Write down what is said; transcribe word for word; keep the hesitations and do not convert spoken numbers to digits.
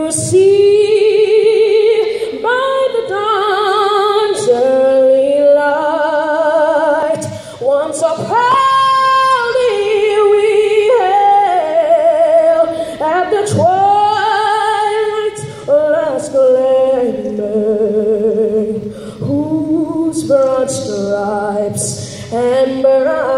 you see by the dawn's early light, once so proudly we hailed at the twilight's last gleaming, whose broad stripes and bright